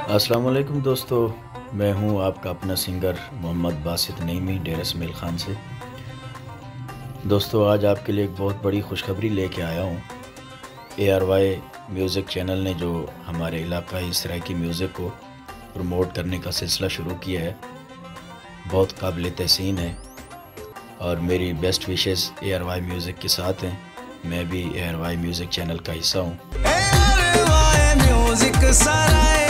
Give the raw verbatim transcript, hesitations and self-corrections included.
अस्सलाम वालेकुम दोस्तों, मैं हूं आपका अपना सिंगर मोहम्मद बासित नईमी डेरा इसमाइल ख़ान से। दोस्तों, आज आपके लिए एक बहुत बड़ी खुशखबरी लेके आया हूं। A R Y music channel ने जो हमारे इलाक़ाई सराइकी म्यूज़िक को प्रमोट करने का सिलसिला शुरू किया है, बहुत काबिल तहसीन है और मेरी best wishes A R Y music के साथ हैं। मैं भी A R Y music channel का हिस्सा हूँ।